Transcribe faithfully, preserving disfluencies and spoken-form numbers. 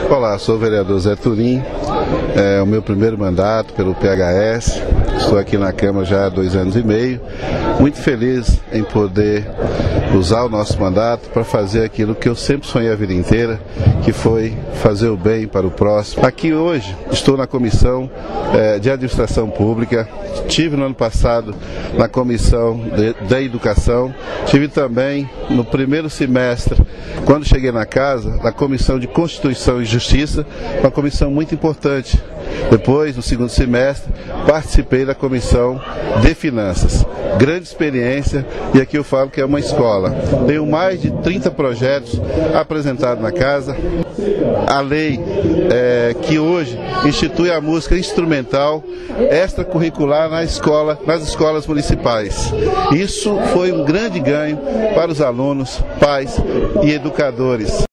Olá, sou o vereador Zé Turim, é o meu primeiro mandato pelo P H S, estou aqui na Câmara já há dois anos e meio, muito feliz em poder usar o nosso mandato para fazer aquilo que eu sempre sonhei a vida inteira, que foi fazer o bem para o próximo. Aqui hoje estou na Comissão é, de Administração Pública, tive no ano passado na Comissão de, da Educação, tive também no primeiro semestre, quando cheguei na casa, na Comissão de Constituição e Justiça, uma comissão muito importante. Depois, no segundo semestre, participei da Comissão de Finanças. Grande experiência, e aqui eu falo que é uma escola. Tenho mais de trinta projetos apresentados na casa. A lei é, que hoje institui a música instrumental extracurricular na escola, nas escolas municipais. Isso foi um grande ganho para os alunos, pais e educadores.